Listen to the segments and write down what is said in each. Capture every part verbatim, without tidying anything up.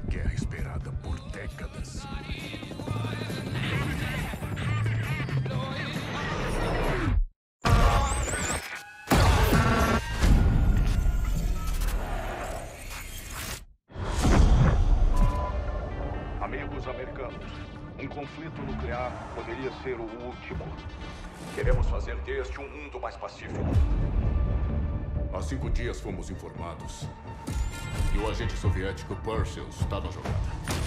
guerra esperada por décadas. Amigos americanos, um conflito nuclear poderia ser o último. Queremos fazer deste um mundo mais pacífico. Há cinco dias fomos informados que o agente soviético Perseus está na jogada.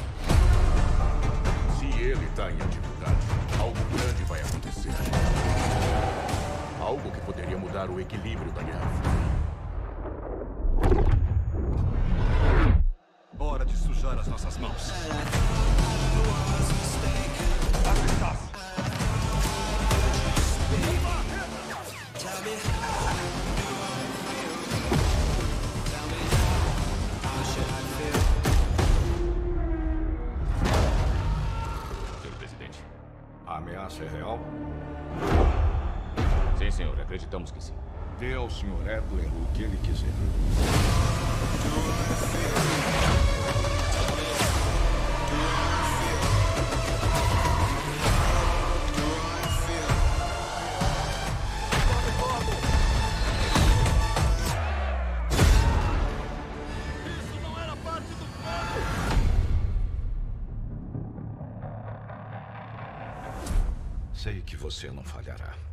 Se ele está em atividade, algo grande vai acontecer. Algo que poderia mudar o equilíbrio da Guerra Fria. Hora de sujar as nossas mãos. Senhor presidente. A ameaça é real? Sim, senhor. Acreditamos que sim. Dê ao senhor Adler o que ele quiser. Sei que você não falhará.